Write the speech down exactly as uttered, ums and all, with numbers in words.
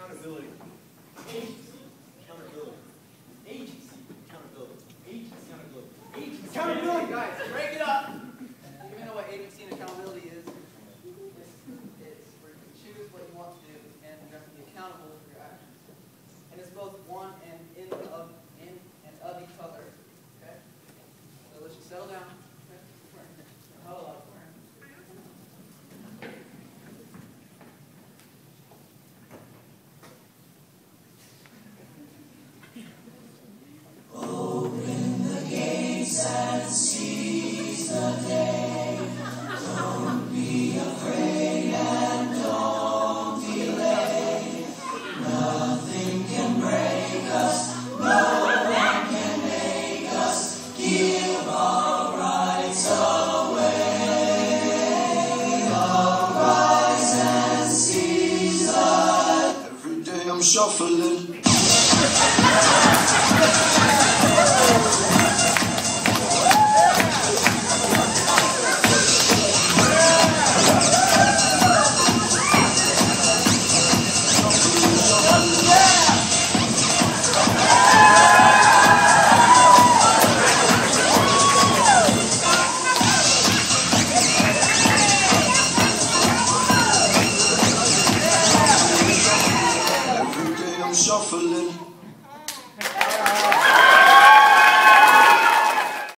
Accountability. Agency. Accountability. Agency. Accountability. Agency. Accountability. Agency. Accountability. Guys, break it up. You even know what agency and accountability is? It's, it's where you can choose what you want to do, and you have to be accountable for your actions. And it's both one and in of in and of each other. Okay? So let's just settle down. Okay? Hold on. And seize the day. Don't be afraid and don't delay. Nothing can break us, no one can make us give our rights away. Arise and seize us. Every day I'm shuffling.